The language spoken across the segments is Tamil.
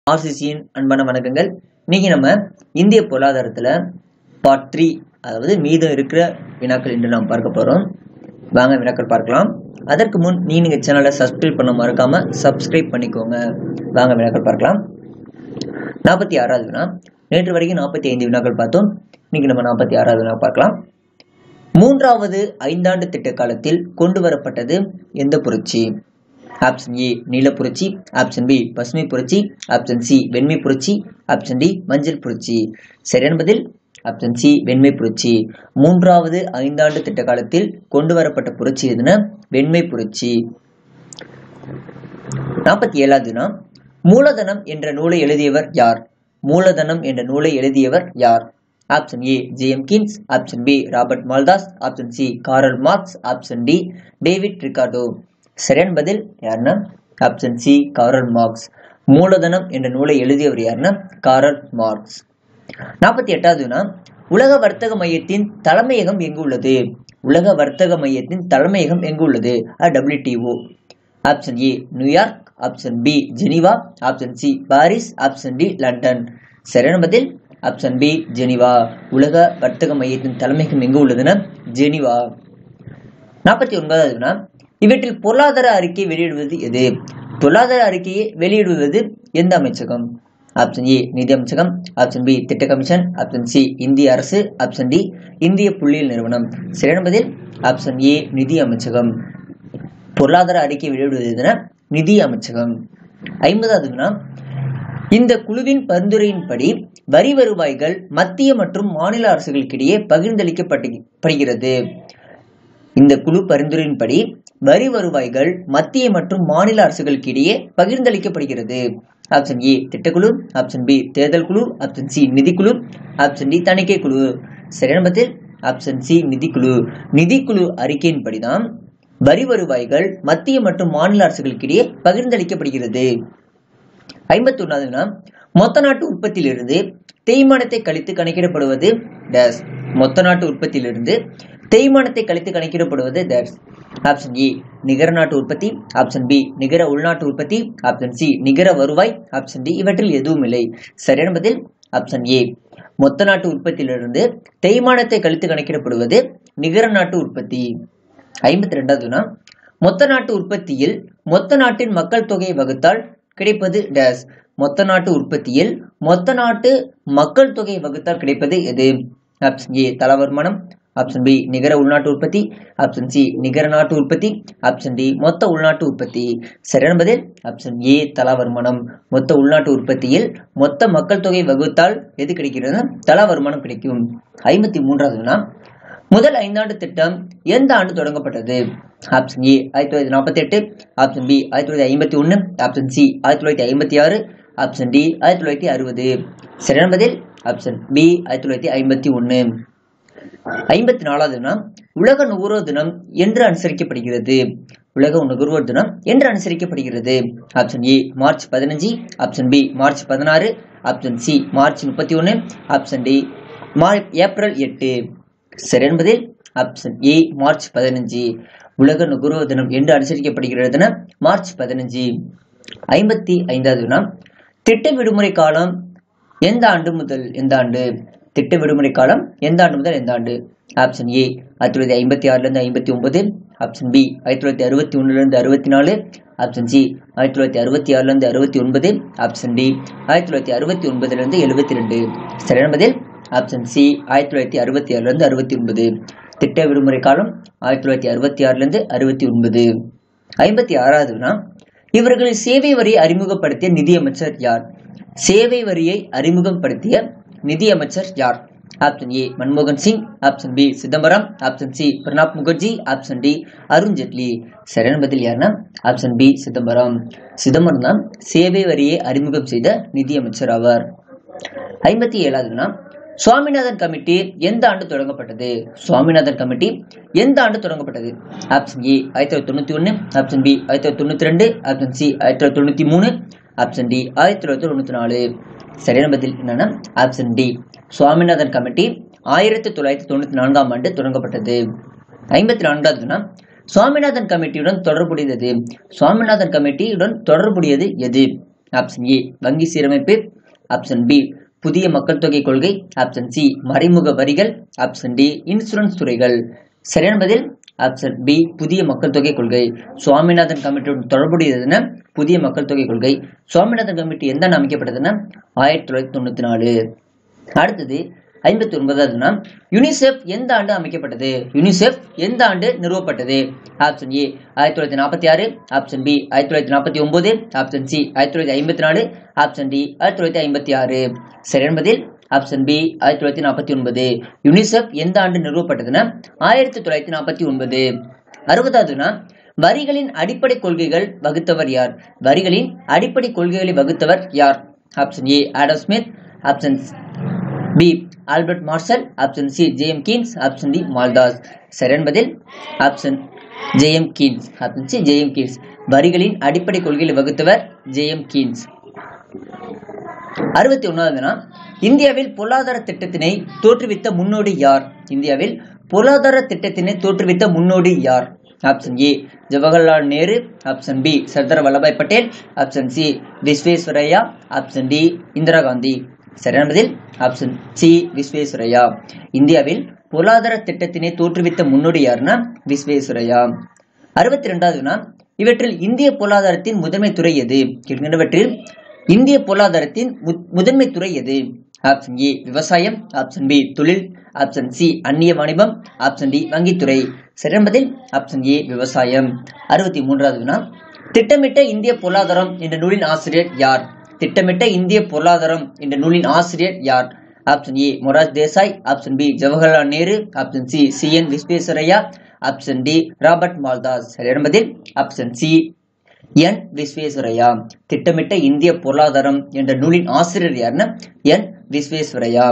ஆர்சிசியின் அன்பான வணக்கங்கள். இன்னைக்கு நம்ம இந்திய பொருளாதாரத்துல பார்ட் 3, அதாவது மீதம் இருக்கிற வினாக்கள் என்று நாம் பார்க்க போறோம். வாங்க வினாக்கள் பார்க்கலாம். அதற்கு முன் நீங்க சேனலை சப்ஸ்கிரைப் பண்ண மறக்காம சப்ஸ்கிரைப் பண்ணிக்கோங்க. வாங்க வினாக்கள் பார்க்கலாம். 46வது வினா. நேற்று வரைக்கும் 45 வினாக்கள் பார்த்தோம். இன்னைக்கு நம்ம 46வது வினா பார்க்கலாம். மூன்றாவது ஐந்தாண்டு திட்ட காலத்தில் கொண்டு வரப்பட்டது எந்த புரட்சி? ஆப்ஷன் ஏ நீல புரட்சி, ஆப்ஷன் பி பசுமை புரட்சி, ஆப்ஷன் சி வெண்மை புரட்சி, ஆப்ஷன் டி மஞ்சள் புரட்சி. சரியான பதில் ஆப்ஷன் சி வெண்மை புரட்சி. மூன்றாவது ஐந்தாண்டு திட்ட காலத்தில் கொண்டு வரப்பட்ட புரட்சி எதுனா வெண்மை புரட்சி. 47வது வினா. மூலதனம் என்ற நூலை எழுதியவர் யார்? மூலதனம் என்ற நூலை எழுதியவர் யார்? Option A JM Keynes, option B Robert Malthus, option C Karl Marx, option D David Ricardo. சரியான பதில் யாருன்னா ஆப்ஷன் சி காரல் மார்க்ஸ். மூலதனம் என்ற நூலை எழுதியவர் யாருன்னா காரல் மார்க்ஸ். 48வது வினா. உலக வர்த்தக மையத்தின் தலைமையகம் எங்கு உள்ளது? உலக வர்த்தக மையத்தின் தலைமையகம் எங்கு உள்ளது? WTO. Option A New York, option B Geneva, option C Paris, option D London. சரியான பதில் ஆப்ஷன் பி ஜெனீவா. உலக வர்த்தக மையத்தின் தலைமையகம் எங்கு உள்ளதுன்னா ஜெனீவா. 49வது வினா. இவற்றில் பொருளாதார அறிக்கை வெளியிடுவது எது? பொருளாதார அறிக்கையை வெளியிடுவது எந்த அமைச்சகம்? ஆப்ஷன் ஏ நிதி அமைச்சகம், ஆப்ஷன் பி திட்ட கமிஷன், ஆப்ஷன் சி இந்திய அரசு, ஆப்ஷன் டி இந்திய புள்ளியியல் நிறுவனம். சரியான பதில் ஆப்ஷன் ஏ நிதி அமைச்சகம். பொருளாதார அறிக்கை வெளியிடுவது எதுனா நிதி அமைச்சகம். 50வது வினா. இந்த குழுவின் பரிந்துரையின்படி வரி வருவாய்கள் மத்திய மற்றும் மாநில அரசுகளுக்கிடையே பகிர்ந்தளிக்கப்படுகிறது. இந்த குழு பரிந்துரையின்படி வரி வருவாய்கள் மத்திய மற்றும் மாநில அரசுகளுக்கு இடையே பகிர்ந்தளிக்கப்படுகிறது. ஆப்ஷன் ஏ திட்டக்குழு, ஆப்ஷன் பி தேர்தல் குழு, ஆப்ஷன் சி நிதிக்குழு, ஆப்ஷன் டி தணிக்கை குழு. சரியான பதில் ஆப்ஷன் சி நிதிக்குழு. நிதிக்குழு அறிக்கையின்படிதான் வரி வருவாய்கள் மத்திய மற்றும் மாநில அரசுகளுக்கு இடையே பகிர்ந்தளிக்கப்படுகிறது. 51வது வினா. மொத்த நாட்டு உற்பத்தியிலிருந்து தேய்மானத்தை கழித்து கணக்கிடப்படுவது டேஸ். மொத்த நாட்டு உற்பத்தியிலிருந்து தேய்மானத்தை கழித்து கணக்கிடப்படுவது டேஸ். ஆப்ஷன் ஏ நிகர நாட்டு உற்பத்தி, ஆப்ஷன் பி நிகர உள்நாட்டு உற்பத்தி, ஆப்ஷன் சி நிகர வருவாய், ஆப்ஷன் டி இவற்றில் எதுவும் இல்லை. சரியான பதில் ஆப்ஷன் ஏ. மொத்த நாட்டு உற்பத்தியிலிருந்து தேய்மானத்தை கழித்து கணக்கிடப்படுவது நிகர நாட்டு உற்பத்தி. 52வது வினா. மொத்த நாட்டு உற்பத்தியில் மொத்த நாட்டின் மக்கள் தொகையை வகுத்தால் கிடைப்பது டேஸ். மொத்த நாட்டு உற்பத்தியில் மொத்த நாட்டு மக்கள் தொகையை வகுத்தால் கிடைப்பது எது? ஆப்ஷன் ஏ தலா வருமானம், ஆப்ஷன் பி நிகர உள்நாட்டு உற்பத்தி, ஆப்ஷன் சி நிகர நாட்டு உற்பத்தி, ஆப்ஷன் டி மொத்த உள்நாட்டு உற்பத்தி. சரியான பதில் ஆப்ஷன் ஏ தலா வருமானம். மொத்த உள்நாட்டு உற்பத்தியில் மொத்த மக்கள் தொகை வகுத்தால் எது கிடைக்கிறது? தலா வருமானம் கிடைக்கும். 53வது வினா. முதல் ஐந்தாண்டு திட்டம் எந்த ஆண்டு தொடங்கப்பட்டது? Option A 1948, option B 1951, option C 1956, option D 1960. சரியான பதில் ஆப்ஷன் பி 1951. 54வது வினா. உலக நுகர்வோர் தினம் என்று அனுசரிக்கப்படுகிறது? உலக நுகர்வோர் தினம் என்று அனுசரிக்கப்படுகிறது. Option A March 15, option B March 16, option C March 31, option D April 8. சரியான பதில் ஆப்ஷன் ஏ மார்ச் 15. உலக நுகர்வோர் தினம் என்று அனுசரிக்கப்படுகிறதுனா மார்ச் 15. 55வது வினா. திட்ட விடுமுறை காலம் எந்த ஆண்டு முதல் எந்த ஆண்டு? திட்ட விடுமுறை காலம் எந்த ஆண்டு முதல் எந்த ஆண்டு? Option A 1956 59, option B 1961 64, option C 1966 69, option D 1969 72. சரியான பதில் ஆப்ஷன் சி 1967 69. திட்ட விடுமுறை காலம் 1966 69. 56வது வினா. இவர்களின் சேவை வரியை அறிமுகப்படுத்திய நிதியமைச்சர் யார்? சேவை வரியை அறிமுகப்படுத்திய நிதியமைச்சர் யார்? ஆப்ஷன் ஏ மன்மோகன் Singh, option B Chidambaram, option C Pranab Mukherjee, option D Arun Jaitley. சரியான பதில் யாருன்னா ஆப்ஷன் பி சிதம்பரம். சிதம்பரம் தான் சேவை வரியை அறிமுகம் செய்த நிதியமைச்சர் ஆவார். 57வது வினா. சுவாமிநாதன் கமிட்டி எந்த ஆண்டு தொடங்கப்பட்டது? சுவாமிநாதன் கமிட்டி எந்த ஆண்டு தொடங்கப்பட்டது? Option A 1991, option B 1992, option C 1993, option D 1994. சரியான பதில் என்னன்னா ஆப்ஷன் டி. சுவாமிநாதன் கமிட்டி 1994ஆம் ஆண்டு தொடங்கப்பட்டது. 54வது வினா. சுவாமிநாதன் கமிட்டியுடன் தொடர்புடையது? சுவாமிநாதன் கமிட்டியுடன் தொடர்புடையது எது? ஆப்ஷன் ஏ வங்கி சீரமைப்பு, ஆப்ஷன் பி புதிய மக்கள் தொகை கொள்கை, ஆப்ஷன் சி மறைமுக வரிகள், ஆப்ஷன் டி இன்சூரன்ஸ் துறைகள். சரியான பதில் ஆப்ஷன் பி புதிய மக்கள் தொகை கொள்கை. சுவாமிநாதன் கமிட்டியுடன் தொடர்புடையதுன்னா புதிய மக்கள் தொகை கொள்கை. சுவாமிநாதன் கமிட்டி எந்த ஆண்டு அமைக்கப்பட்டதுன்னா 1994. அடுத்தது 59வது யுனிசெஃப் எந்த ஆண்டு அமைக்கப்பட்டது? யுனிசெஃப் எந்த ஆண்டு நிறுவப்பட்டது? Option A 1946, option B 1949, option C 1954, option D 1956. சரியான பதில் ஆப்ஷன் பி 1949. யுனிசெஃப் எந்த ஆண்டு நிறுவப்பட்டதுன்னா 1949. 60வது வரிகளின் அடிப்படை கொள்கைகள் வகுத்தவர் யார்? வரிகளின் அடிப்படை கொள்கைகளை வகுத்தவர் யார்? Option A Adam Smith, option B Albert Marshall, option C JM Keynes, option D Malthus. சரியான பதில் option JM Keynes. Option C JM Keynes. வரிகளின் அடிப்படை கொள்கைகளை வகுத்தவர் ஜேஎம் கீன்ஸ். 61வது இந்தியாவில் பொருளாதார திட்டத்தினை தோற்றுவித்த முன்னோடி யார்? இந்தியாவில் பொருளாதார திட்டத்தினை தோற்றுவித்த முன்னோடி யார்? Option A Jawaharlal Nehru, option B Sardar Vallabhbhai Patel, option C Visvesvaraya, option D Indira Gandhi. சரியான பதில் ஆப்ஷன் சி விஸ்வேஸ்வரய்யா. இந்தியாவில் பொருளாதார திட்டத்தினை தோற்றுவித்த முன்னோடி யாருன்னா விஸ்வேஸ்வரய்யா. 62வது இவற்றில் இந்திய பொருளாதாரத்தின் முதன்மை துறை எது? கீழ்கண்டவற்றில் இந்திய பொருளாதாரத்தின் முதன்மை துறை எது? ஆப்ஷன் ஏ விவசாயம், ஆப்ஷன் பி தொழில், ஆப்ஷன் சி அந்நிய வாணிபம், ஆப்ஷன் டி வங்கித்துறை. சரியான பதில் ஆப்ஷன் ஏ விவசாயம். 63வது திட்டமிட்ட இந்திய பொருளாதாரம் என்ற நூலின் ஆசிரியர் யார்? திட்டமிட்ட இந்திய பொருளாதாரம் என்ற நூலின் ஆசிரியர் யார்? Option A Morarji Desai, option B Jawaharlal Nehru, option C CN Visvesvaraya, option D Robert Malthus. சரியான பதில் ஆப்ஷன் சி என் விஸ்வேஸ்வரய்யா. திட்டமிட்ட இந்திய பொருளாதாரம் என்ற நூலின் ஆசிரியர் யாருன்னா என் விஸ்வேஸ்வரய்யா.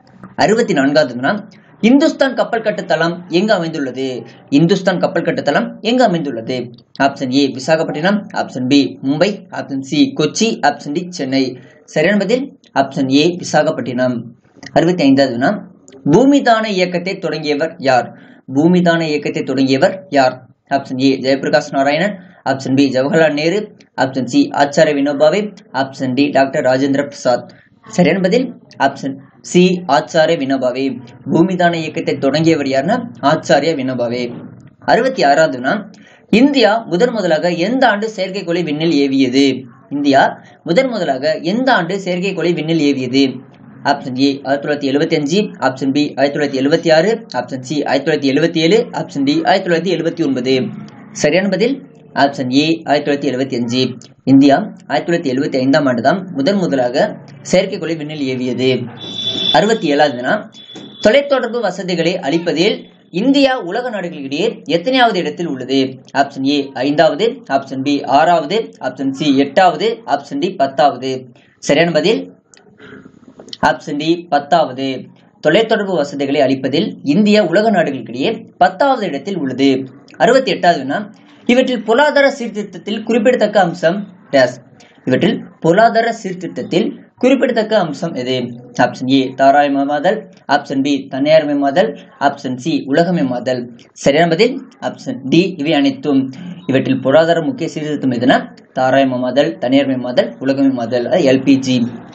64வது இந்துஸ்தான் கப்பல் கட்டுத்தளம் எங்கு அமைந்துள்ளது? இந்துஸ்தான் கப்பல் கட்டுத்தளம் எங்கு அமைந்துள்ளது? Option A Visakhapatnam, option B Mumbai, option C Kochi, option D Chennai. சரியான பதில் ஆப்ஷன் ஏ விசாகப்பட்டினம். 65வது பூமிதான இயக்கத்தை தொடங்கியவர் யார்? பூமிதான இயக்கத்தை தொடங்கியவர் யார்? Option A Jayaprakash Narayanan, option B Jawaharlal Nehru, option C Acharya Vinoba Bhave, option D doctor Rajendra Prasad. சரியான பதில் ஆப்ஷன் சி ஆச்சாரிய வினோபாவே. பூமிதான இயக்கத்தை தொடங்கியவர் யாருன்னா ஆச்சாரிய வினோபாவே. 66வது இந்தியா முதலாக எந்த ஆண்டு செயற்கைக்கோளை விண்ணில் ஏவியது? இந்தியா முதலாக எந்த ஆண்டு செயற்கைக்கோளை விண்ணில் ஏவியது? Option A 1975, option B 1976, option C 1977, option D 1979. சரியான பதில் ஆப்ஷன் ஏ 1975. இந்தியா 1975ஆம் ஆண்டு தான் முதலாக செயற்கைக்கோளை விண்ணில் ஏவியது. 67வது தொலைத்தொடர்பு வசதிகளை அளிப்பதில் இந்தியா உலக நாடுகளிடையே எத்தனையாவது இடத்தில் உள்ளது? ஆப்ஷன் ஏ 5வது, ஆப்ஷன் பி 6வது, ஆப்ஷன் சி 8வது, ஆப்ஷன் டி 10வது. சரியான பதில் ஆப்ஷன் டி 10வது. தொலைத்தொடர்பு வசதிகளை அளிப்பதில் இந்தியா உலக நாடுகளிடையே 10வது இடத்தில் உள்ளது. 68வது இவற்றில் பொருளாதார சீர்திருத்தத்தில் குறிப்பிடத்தக்க அம்சம் டேஸ். இவற்றில் பொருளாதார சீர்திருத்தத்தில் குறிப்பிடத்தக்க அம்சம் எது? ஆப்ஷன் ஏ தாராளமயமாதல், ஆப்ஷன் பி தனியார்மயமாதல், ஆப்ஷன் சி உலகமயமாதல். சரியான பதில் ஆப்ஷன் டி இவை அனைத்தும். இவற்றில் பொருளாதார முக்கிய சீர்திருத்தம் எதுனா தாராளமயமாதல், தனியார்மயமாதல், உலகமயமாதல், எல்பிஜி.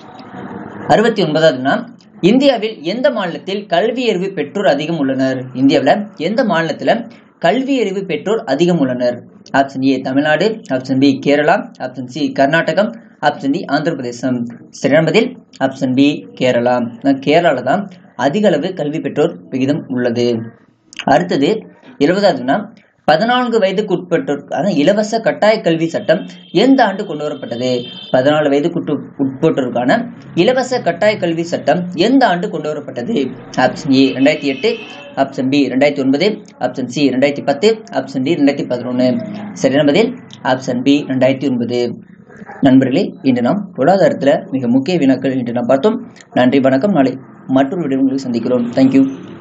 69வது இந்தியாவில் எந்த மாநிலத்தில் கல்வியறிவு பெற்றோர் அதிகம் உள்ளனர்? இந்தியாவில் எந்த மாநிலத்துல கல்வியறிவு பெற்றோர் அதிகம் உள்ளனர்? Option A Tamil Nadu, option B Kerala, option C Karnataka, option D Andhra Pradesh. சரியான பதில் ஆப்ஷன் பி கேரளா. கேரளால தான் அதிக அளவு கல்வி பெற்றோர் விகிதம் உள்ளது. அடுத்தது 70வது 14 வயதுக்கு உட்பட்டோருக்கான இலவச கட்டாய கல்வி சட்டம் எந்த ஆண்டு கொண்டு வரப்பட்டது? 14 வயதுக்கு உட்பட்டோருக்கான இலவச கட்டாய கல்வி சட்டம் எந்த ஆண்டு கொண்டு வரப்பட்டது? Option A 2008, option B 2009, option C 2010, option D 2011. சரியான பதில் ஆப்ஷன் பி 2009. நண்பர்களே, இன்று நாம் பொருளாதாரத்தில் மிக முக்கிய வினாக்கள் இன்று நாம் பார்த்தோம். நன்றி, வணக்கம். நாளை மற்றொரு வீடியோ உங்களுக்கு சந்திக்கிறோம். தேங்க்யூ.